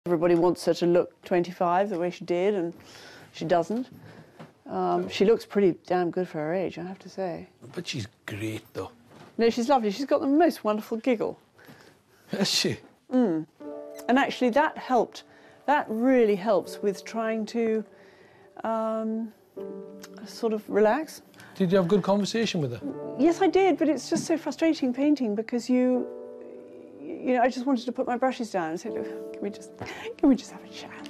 Everybody wants her to look 25 the way she did, and she doesn't. She looks pretty damn good for her age, I have to say. But she's great, though. No, she's lovely. She's got the most wonderful giggle. Is she? Mm. And actually that helped. That really helps with trying to sort of relax. Did you have a good conversation with her? Yes, I did, but it's just so frustrating painting because you know, I just wanted to put my brushes down and say, look, can we just have a chat?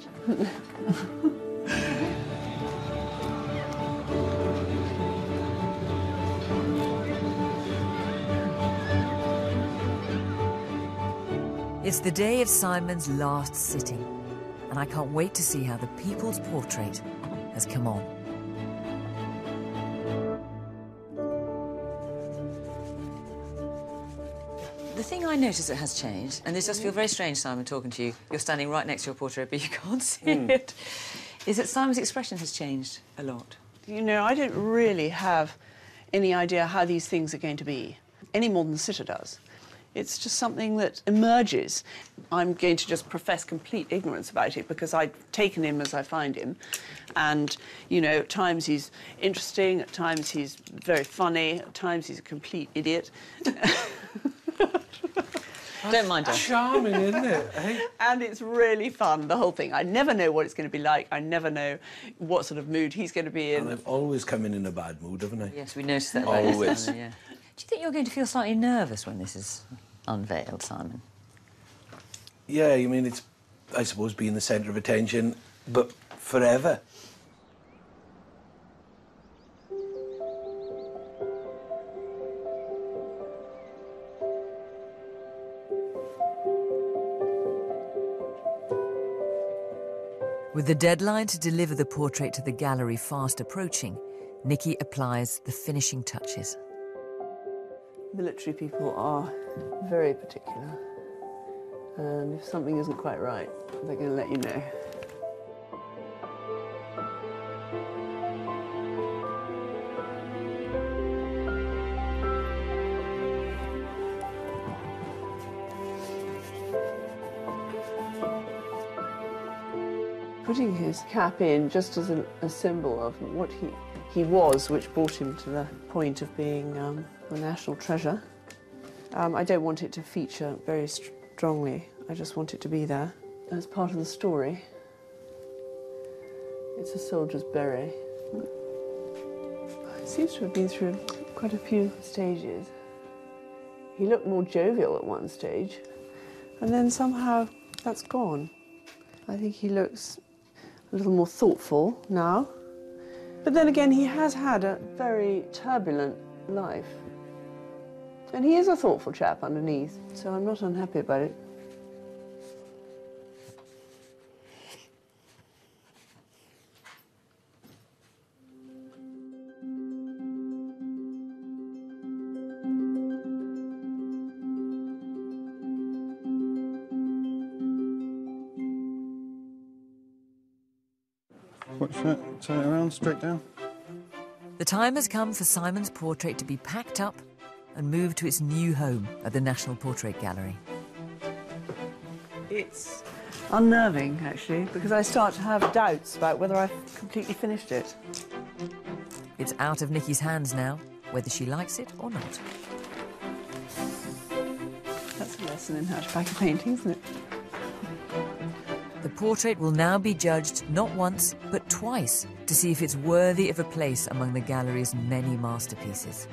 It's the day of Simon's last sitting, and I can't wait to see how the people's portrait has come on. The thing I notice that has changed, and this does feel very strange, Simon, talking to you, you're standing right next to your portrait, but you can't see it, is that Simon's expression has changed a lot. You know, I don't really have any idea how these things are going to be, any more than the sitter does. It's just something that emerges. I'm going to just profess complete ignorance about it because I've taken him as I find him. And, you know, at times he's interesting, at times he's very funny, at times he's a complete idiot. Don't mind her. Charming, isn't it? Eh? And it's really fun, the whole thing. I never know what it's going to be like. I never know what sort of mood he's going to be in. And I've always come in a bad mood, haven't I? Yes, we noticed that. Always. Simon, yeah. Do you think you're going to feel slightly nervous when this is unveiled, Simon? Yeah, I mean, it's, I suppose, being the centre of attention, but forever. With the deadline to deliver the portrait to the gallery fast approaching, Nicky applies the finishing touches. Military people are very particular, and if something isn't quite right, they're going to let you know. Putting his cap in just as a symbol of what he was, which brought him to the point of being a national treasure. I don't want it to feature very strongly. I just want it to be there as part of the story. It's a soldier's beret. He seems to have been through quite a few stages. He looked more jovial at one stage, and then somehow that's gone. I think he looks a little more thoughtful now. But then again, he has had a very turbulent life. And he is a thoughtful chap underneath, so I'm not unhappy about it. Watch that, turn it around, straight down. The time has come for Simon's portrait to be packed up and moved to its new home at the National Portrait Gallery. It's unnerving, actually, because I start to have doubts about whether I've completely finished it. It's out of Nicky's hands now, whether she likes it or not. That's a lesson in how to pack a painting, isn't it? The portrait will now be judged not once, but twice, to see if it's worthy of a place among the gallery's many masterpieces.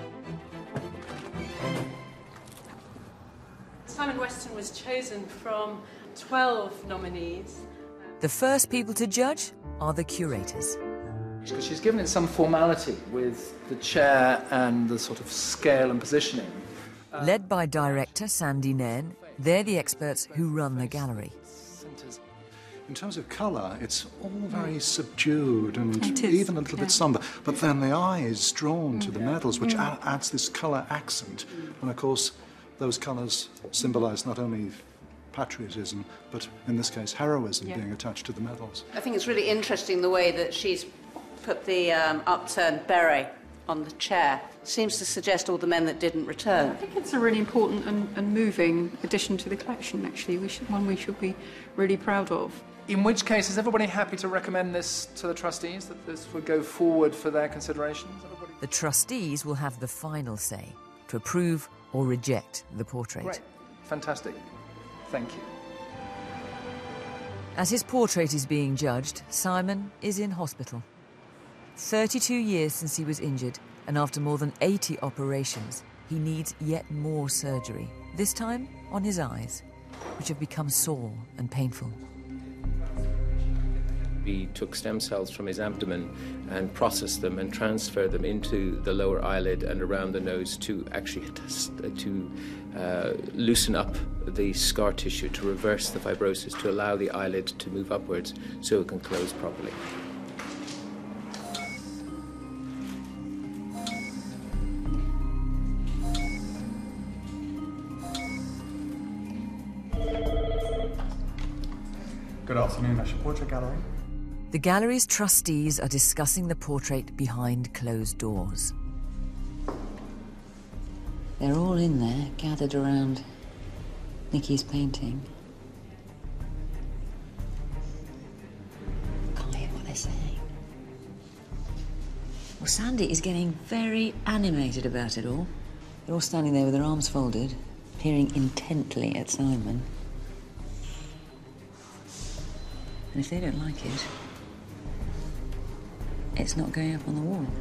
Simon Weston was chosen from 12 nominees. The first people to judge are the curators. Because she's given it some formality with the chair and the sort of scale and positioning. Led by director Sandy Nairn, they're the experts who run the gallery. In terms of colour, it's all very subdued and even a little bit sombre. But then the eye is drawn to the medals, which adds this colour accent. And of course, those colours symbolise not only patriotism, but in this case, heroism being attached to the medals. I think it's really interesting the way that she's put the upturned beret on the chair seems to suggest all the men that didn't return. I think it's a really important and moving addition to the collection, actually. One we should be really proud of. In which case, is everybody happy to recommend this to the trustees, that this would go forward for their considerations? Everybody? The trustees will have the final say to approve or reject the portrait. Great. Fantastic. Thank you. As his portrait is being judged, Simon is in hospital. 32 years since he was injured, and after more than 80 operations, he needs yet more surgery, this time on his eyes, which have become sore and painful. We took stem cells from his abdomen and processed them and transferred them into the lower eyelid and around the nose to actually loosen up the scar tissue, to reverse the fibrosis, to allow the eyelid to move upwards so it can close properly. Good afternoon, National Portrait Gallery. The gallery's trustees are discussing the portrait behind closed doors. They're all in there, gathered around Nicky's painting. Can't hear what they're saying. Well, Sandy is getting very animated about it all. They're all standing there with their arms folded, peering intently at Simon. And if they don't like it, it's not going up on the wall.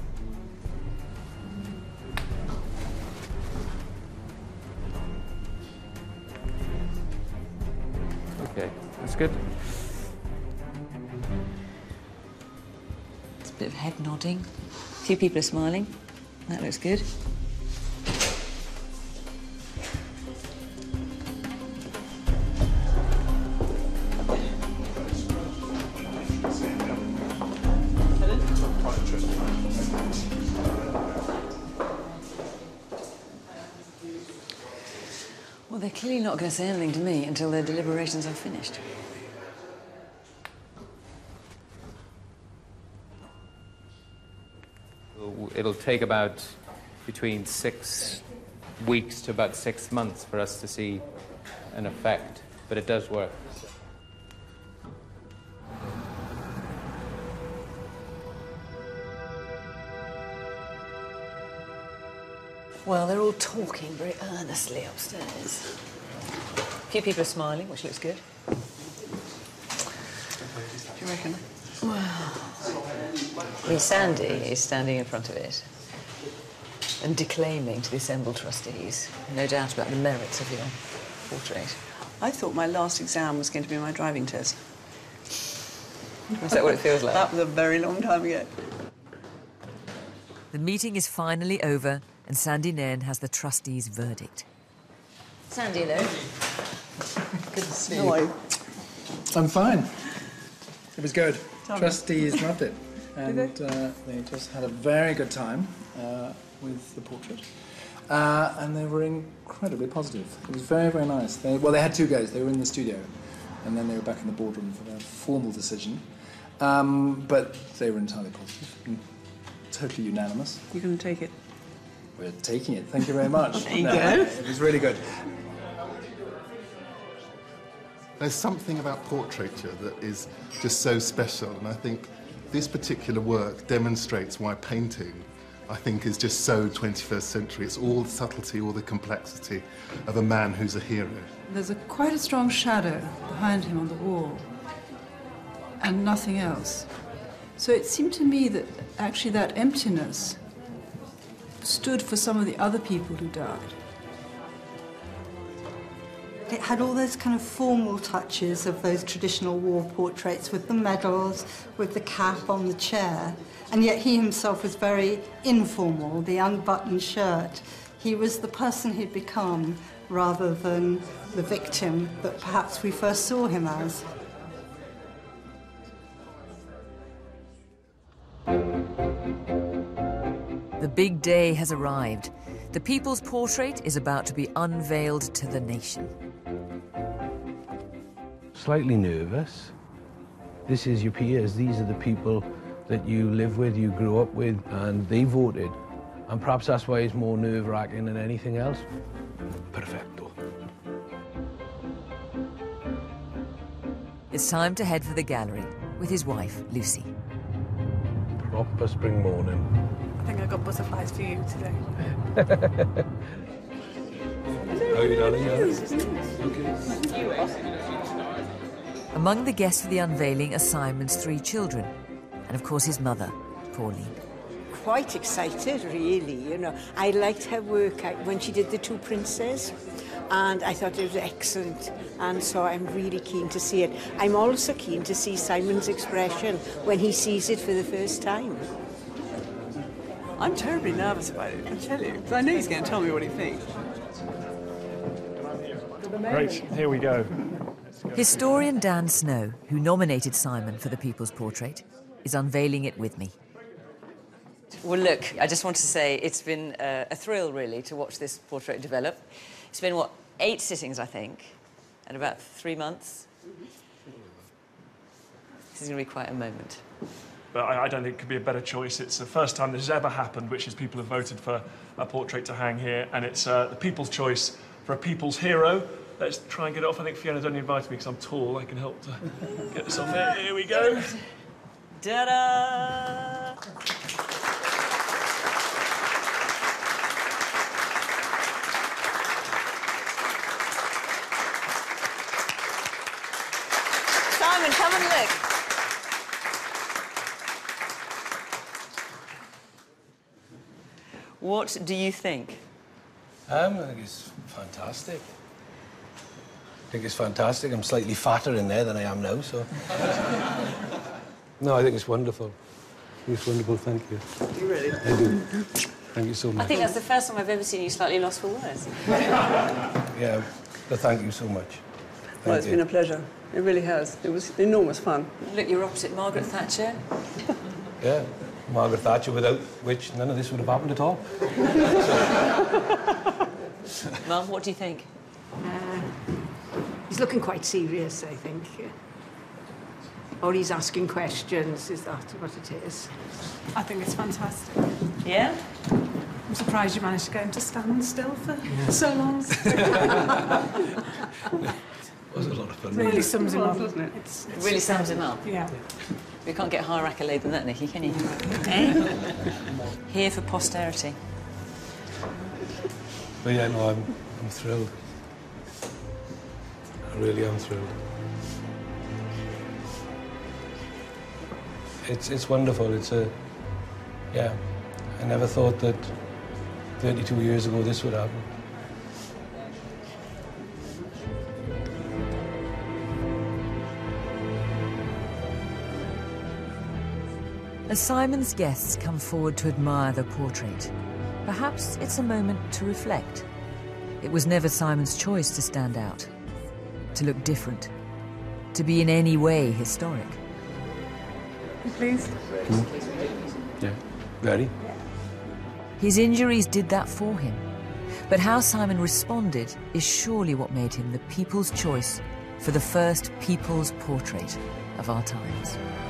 Okay, that's good. It's a bit of head nodding. A few people are smiling. That looks good. Well, they're clearly not going to say anything to me until their deliberations are finished. It'll take about between 6 weeks to about 6 months for us to see an effect, but it does work. Well, they're all talking very earnestly upstairs. A few people are smiling, which looks good. Do you reckon? Well, Sandy is standing in front of it and declaiming to the assembled trustees, no doubt about the merits of your portrait. I thought my last exam was going to be my driving test. Is that what it feels like? That was a very long time ago. The meeting is finally over, and Sandy Nairn has the trustees' verdict. Sandy, hello. Good to see you. I'm fine. It was good. Trustees loved it. And they just had a very good time with the portrait. And they were incredibly positive. It was very, very nice. They had 2 goes. They were in the studio, and then they were back in the boardroom for their formal decision. But they were entirely positive and totally unanimous. You're going to take it? We're taking it. Thank you very much. There you go. It was really good. There's something about portraiture that is just so special, and I think this particular work demonstrates why painting, I think, is just so 21st century. It's all the subtlety, all the complexity of a man who's a hero. There's quite a strong shadow behind him on the wall, and nothing else. So it seemed to me that actually that emptiness stood for some of the other people who died. It had all those kind of formal touches of those traditional war portraits with the medals, with the cap on the chair, and yet he himself was very informal, the unbuttoned shirt. He was the person he'd become rather than the victim that perhaps we first saw him as. The big day has arrived. The people's portrait is about to be unveiled to the nation. Slightly nervous. This is your peers. These are the people that you live with, you grew up with, and they voted. And perhaps that's why it's more nerve-wracking than anything else. Perfecto. It's time to head for the gallery with his wife, Lucy. Proper spring morning. I think I got butterflies for you today. How are you, darling? Among the guests for the unveiling are Simon's 3 children, and of course his mother, Pauline. Quite excited, really, you know. I liked her work when she did the 2 princes, and I thought it was excellent, and so I'm really keen to see it. I'm also keen to see Simon's expression when he sees it for the first time. I'm terribly nervous about it, I tell you, because I know he's going to tell me what he thinks. Great, here we go. Historian Dan Snow, who nominated Simon for the People's Portrait, is unveiling it with me. Well, look, I just want to say it's been a thrill, really, to watch this portrait develop. It's been, what, 8 sittings, I think, and about 3 months. This is going to be quite a moment. But I don't think it could be a better choice. It's the first time this has ever happened, which is people have voted for a portrait to hang here, and it's the people's choice for a people's hero. Let's try and get it off. I think Fiona's only invited me because I'm tall. I can help to get this off here. Here we go. Ta-da! Simon, come and look. What do you think? I think it's fantastic. I think it's fantastic. I'm slightly fatter in there than I am now, so... No, I think it's wonderful. It's wonderful, thank you. You really? I do. Thank you so much. I think that's the first time I've ever seen you slightly lost for words. Yeah, but thank you so much. Well, it's been a pleasure. It really has. It was enormous fun. Look, you're opposite Margaret Thatcher. Yeah, Margaret Thatcher, without which none of this would have happened at all. Mum, what do you think? He's looking quite serious, I think. Or he's asking questions. Is that what it is? I think it's fantastic. Yeah? I'm surprised you managed to get him to stand still for so long. It was a lot of fun. It really sums him up, doesn't it? It really sums him up. Yeah. You can't get a higher accolade than that, Nicky, can you? Eh? Here for posterity. But yeah, no, I'm thrilled. I really am thrilled. It's wonderful. It's a... Yeah, I never thought that 32 years ago this would happen. As Simon's guests come forward to admire the portrait, perhaps it's a moment to reflect. It was never Simon's choice to stand out, to look different, to be in any way historic. Please? Yeah. Ready? His injuries did that for him. But how Simon responded is surely what made him the people's choice for the first people's portrait of our times.